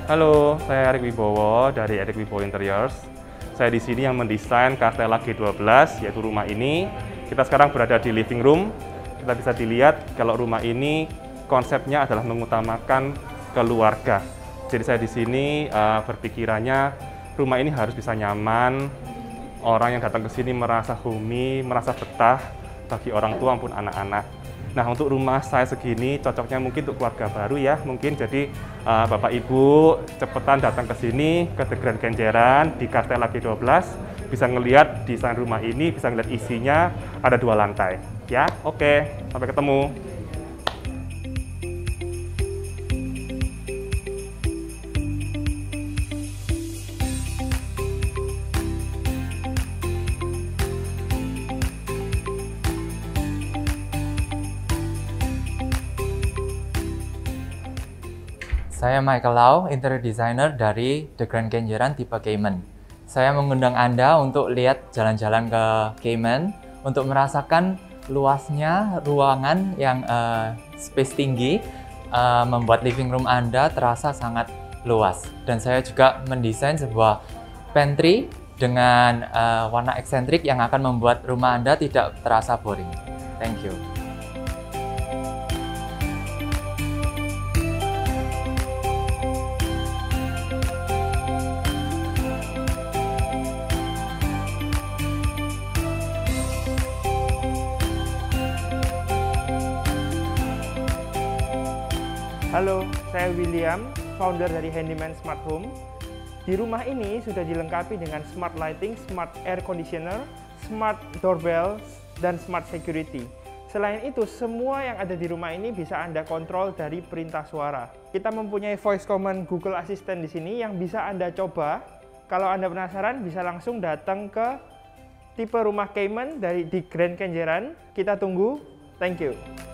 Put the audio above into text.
Halo, saya Erik Wibowo dari Erik Wibowo Interiors. Saya di sini yang mendesain Cartella G12, yaitu rumah ini. Kita sekarang berada di living room. Kita bisa dilihat kalau rumah ini konsepnya adalah mengutamakan keluarga. Jadi saya di sini berpikirannya rumah ini harus bisa nyaman. Orang yang datang ke sini merasa homey, merasa betah bagi orang tua maupun anak-anak. Nah, untuk rumah saya segini cocoknya mungkin untuk keluarga baru ya, mungkin. Jadi Bapak Ibu cepetan datang ke sini ke The Grand Kenjeran di Cartella G12, bisa ngelihat desain rumah ini, bisa ngelihat isinya, ada 2 lantai. Ya, oke, sampai ketemu. Saya Michael Lau, interior designer dari The Grand Kenjeran tipe Cayman. Saya mengundang Anda untuk lihat jalan-jalan ke Cayman untuk merasakan luasnya ruangan yang space tinggi, membuat living room Anda terasa sangat luas. Dan saya juga mendesain sebuah pantry dengan warna eksentrik yang akan membuat rumah Anda tidak terasa boring. Thank you. Halo, saya William, founder dari Handyman Smart Home. Di rumah ini sudah dilengkapi dengan smart lighting, smart air conditioner, smart doorbell, dan smart security. Selain itu, semua yang ada di rumah ini bisa Anda kontrol dari perintah suara. Kita mempunyai voice command Google Assistant di sini yang bisa Anda coba. Kalau Anda penasaran, bisa langsung datang ke tipe rumah Cayman dari di Grand Kenjeran. Kita tunggu. Thank you.